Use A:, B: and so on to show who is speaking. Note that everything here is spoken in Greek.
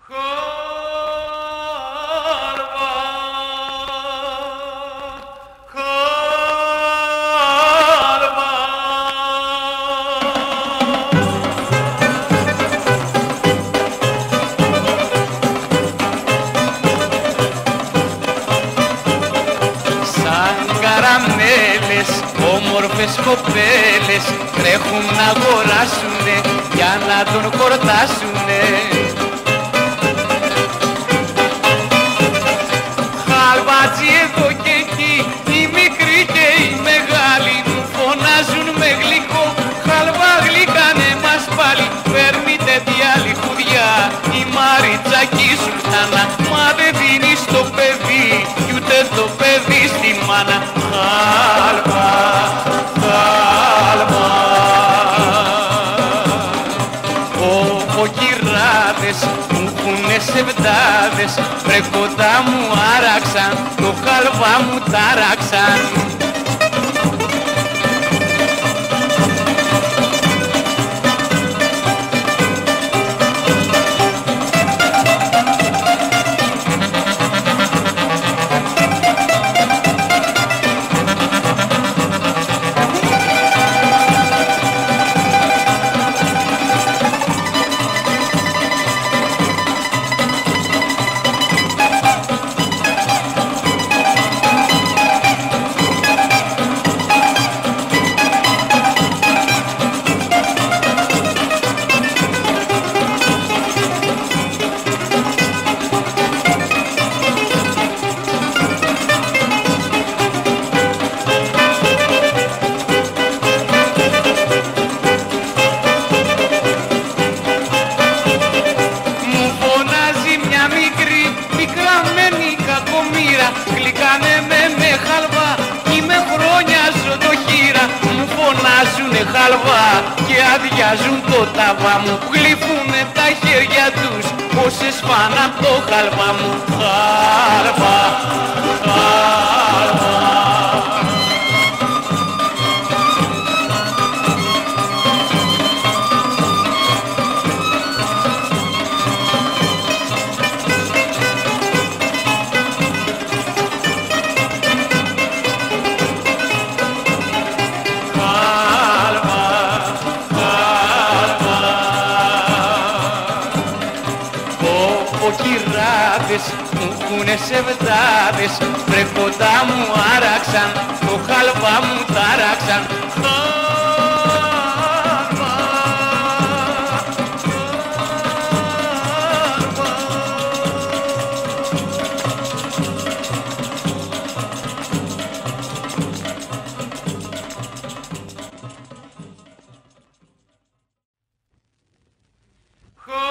A: Όμορφες κοπέλες τρέχουν να αγοράσουνε για να τον χορτάσουνε. Χαλβάτσι εδώ και εκεί, η μικρή και η μεγάλη μου φωνάζουν με γλυκό. Χαλβά γλυκάνε μας πάλι, παίρνει τέτοια λιχουδιά η Μαρίτσα κι η Σουλτάνα. Μα δεν δίνει στο παιδί κι ούτε το παιδί στη μάνα. Χαλβά, χαλβά. Κοκκυράδες μου έχουνε σεβδάδες, βρε κοντά μου άραξαν, το χαλβά μου τάραξαν. Γλυκάνε με χαλβά, είμαι χρόνια ζωντοχύρα. Μου φωνάζουνε χαλβά και αδειάζουν το ταβά μου. Γλυφούνε τα χέρια τους όσες φάνε απ' το χαλβά μου. Χαλβά, χαλβά. Κοκκυράδες μου έχουνε σεβδάδες, βρε κοντά μου άραξαν, το χαλβά μου τάραξαν. Χαλβά.